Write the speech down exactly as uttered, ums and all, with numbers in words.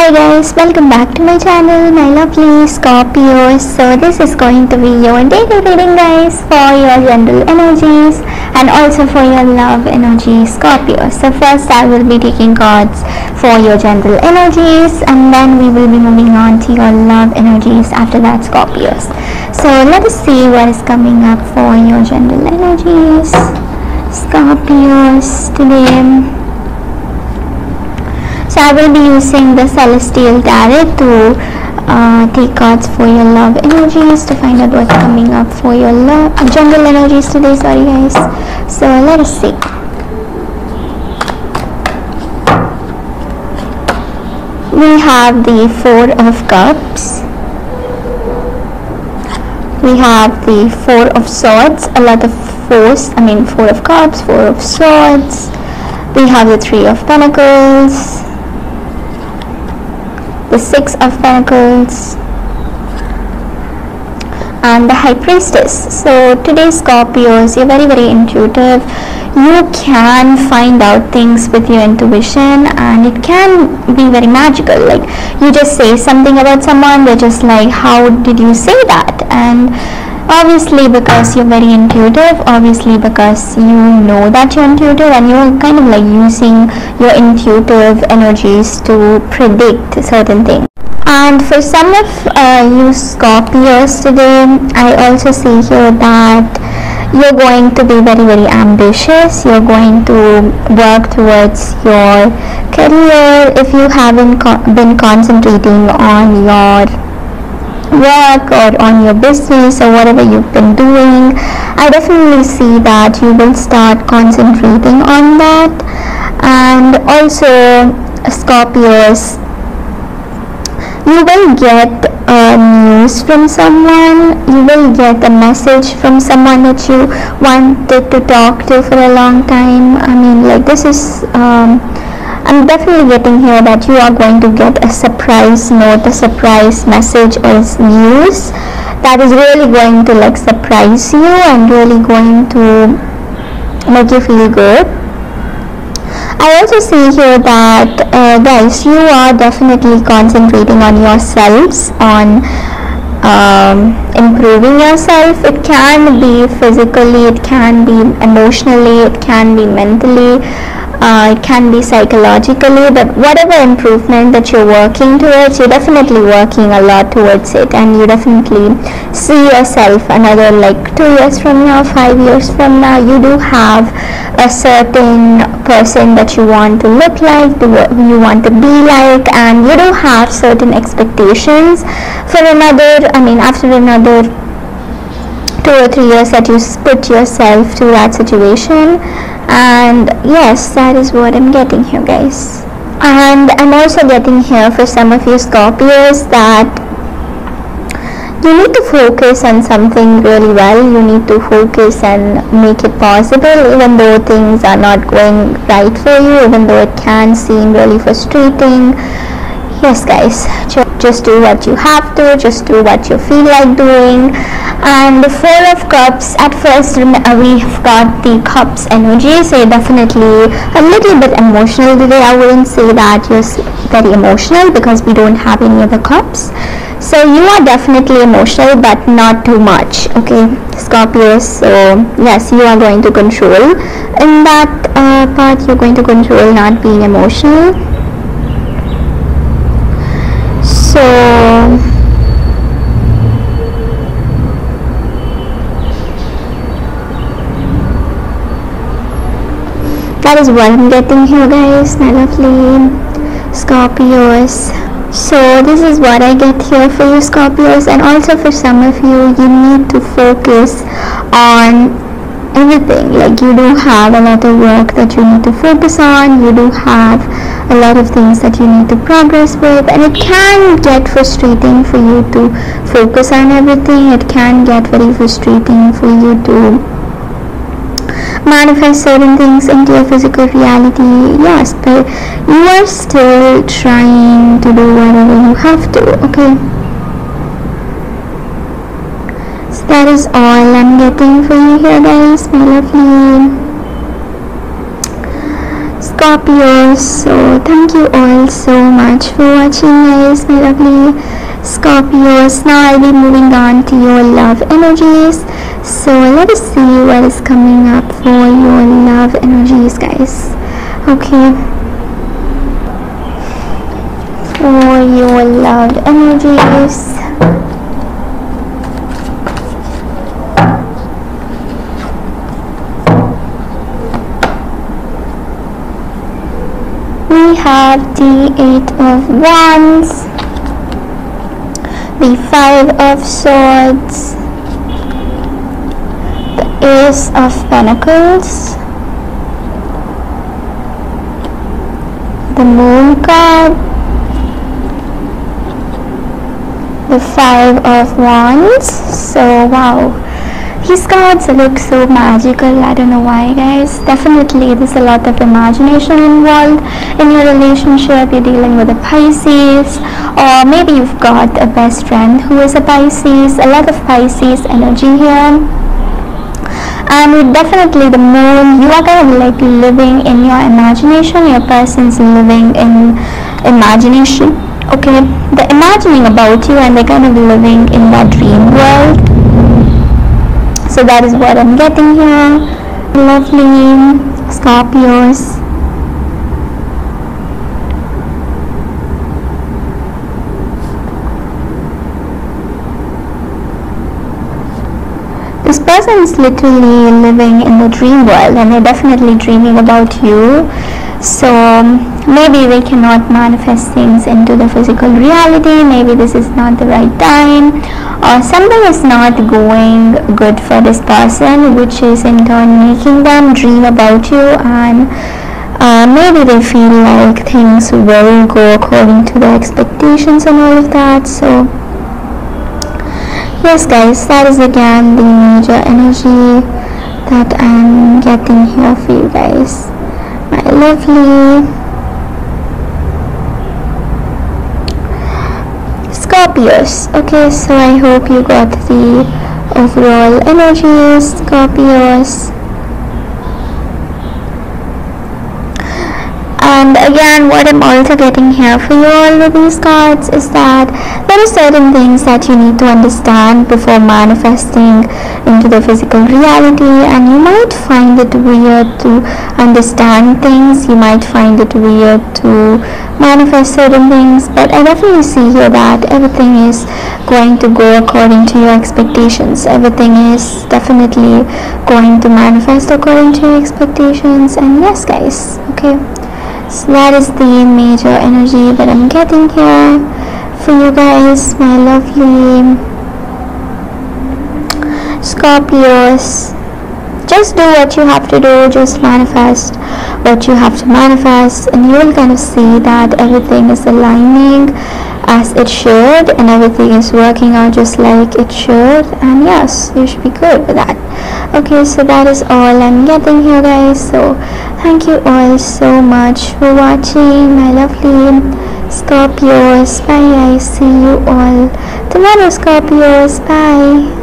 Hi guys, welcome back to my channel, my lovely Scorpios. So this is going to be your daily reading guys for your general energies and also for your love energy Scorpios. So first I will be taking cards for your general energies and then we will be moving on to your love energies after that Scorpios. So let us see what is coming up for your general energies Scorpios today. So I will be using the Celestial Tarot to uh, take cards for your love energies to find out what's coming up for your love uh, general energies today. Sorry guys. So let us see. We have the Four of Cups. We have the Four of Swords. A lot of fours. I mean Four of Cups, Four of Swords. We have the Three of Pentacles. The Six of Pentacles and the High Priestess. So today Scorpios, you're very very intuitive. You can find out things with your intuition and it can be very magical. Like you just say something about someone, they're just like, how did you say that? And obviously because you're very intuitive, obviously because you know that you're intuitive and you're kind of like using your intuitive energies to predict certain things. And for some of uh, you Scorpios today, I also see here that you're going to be very very ambitious. You're going to work towards your career. If you haven't co- been concentrating on your work or on your business or whatever you've been doing, I definitely see that you will start concentrating on that. And also Scorpios, you will get uh, news from someone, you will get a message from someone that you wanted to talk to for a long time. I mean like this is um, I'm definitely getting here that you are going to get a surprise note, a surprise message or news that is really going to like surprise you and really going to make you feel good. I also see here that uh, guys, you are definitely concentrating on yourselves, on um, improving yourself. It can be physically, it can be emotionally, it can be mentally. Uh, it can be psychologically, but whatever improvement that you're working towards, you're definitely working a lot towards it, and you definitely see yourself another like two years from now, five years from now. You do have a certain person that you want to look like, you want to be like, and you do have certain expectations for another, I mean after another two or three years that you put yourself to that situation. And yes, that is what I'm getting here guys. And I'm also getting here for some of you Scorpios that you need to focus on something really well. You need to focus and make it possible even though things are not going right for you, even though it can seem really frustrating. Yes guys, just do what you have to, just do what you feel like doing. And the Four of Cups, at first we've got the Cups energy, so you're definitely a little bit emotional today. I wouldn't say that you're very emotional because we don't have any other cups. So you are definitely emotional but not too much, okay Scorpios. So yes, you are going to control in that uh, part. You're going to control not being emotional. So that is what I'm getting here guys, my lovely Scorpios. So this is what I get here for you Scorpios. And also for some of you, you need to focus on everything. Like you do have a lot of work that you need to focus on, you do have a lot of things that you need to progress with, and it can get frustrating for you to focus on everything. It can get very frustrating for you to manifest certain things into your physical reality. Yes, but you are still trying to do whatever you have to, okay? So that is all I'm getting for you here guys, my lovely Scorpios. So thank you all so much for watching, guys, my lovely Scorpios. Now I'll be moving on to your love energies. So let us see what is coming up for your love energies, guys. Okay, for your love energies, we have the Eight of Wands, the Five of Swords, the Ace of Pentacles, the Moon card, the Five of Wands. So wow, these cards look so magical. I don't know why, guys. Definitely there's a lot of imagination involved in your relationship. You're dealing with a Pisces, or maybe you've got a best friend who is a Pisces. A lot of Pisces energy here. And with definitely the moon, you are kind of like living in your imagination. Your person's living in imagination. Okay, they're imagining about you and they're kind of living in that dream world. So that is what I'm getting here. Lovely Scorpios. This person is literally living in the dream world and they're definitely dreaming about you. So maybe they cannot manifest things into the physical reality. Maybe this is not the right time, or something is not going good for this person, which is in turn making them dream about you, and uh, maybe they feel like things will go according to their expectations and all of that. So yes, guys, that is again the major energy that I'm getting here for you guys, my lovely Scorpios. Okay, so I hope you got the overall energies, Scorpios. And again, what I'm also getting here for you all with these cards is that there are certain things that you need to understand before manifesting into the physical reality, and you might find it weird to understand things, you might find it weird to manifest certain things, but I definitely see here that everything is going to go according to your expectations. Everything is definitely going to manifest according to your expectations. And yes, guys, okay, so that is the major energy that I'm getting here for you guys, my lovely Scorpios. Just do what you have to do, just manifest what you have to manifest, and you will kind of see that everything is aligning as it should and everything is working out just like it should, and yes, you should be good with that. Okay, so that is all I'm getting here, guys. So thank you all so much for watching, my lovely Scorpios. Bye, I see you all tomorrow, Scorpios. Bye.